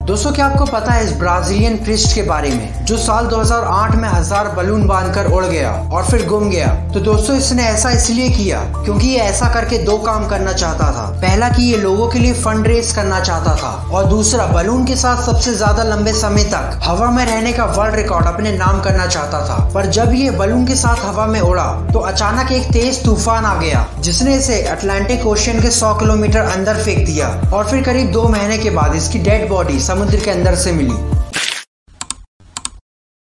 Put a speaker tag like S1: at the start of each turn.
S1: दोस्तों क्या आपको पता है इस ब्राजीलियन प्रिस्ट के बारे में जो साल 2008 में 1000 बलून बांधकर उड़ गया और फिर गुम गया। तो दोस्तों इसने ऐसा इसलिए किया क्योंकि ये ऐसा करके दो काम करना चाहता था। पहला कि ये लोगों के लिए फंड रेज करना चाहता था और दूसरा बलून के साथ सबसे ज्यादा लंबे समय तक हवा में रहने का वर्ल्ड रिकॉर्ड अपने नाम करना चाहता था। पर जब ये बलून के साथ हवा में उड़ा तो अचानक एक तेज तूफान आ गया जिसने इसे अटलांटिक ओशियन के 100 किलोमीटर अंदर फेंक दिया और फिर करीब 2 महीने के बाद इसकी डेड बॉडी समुद्र के अंदर से मिली।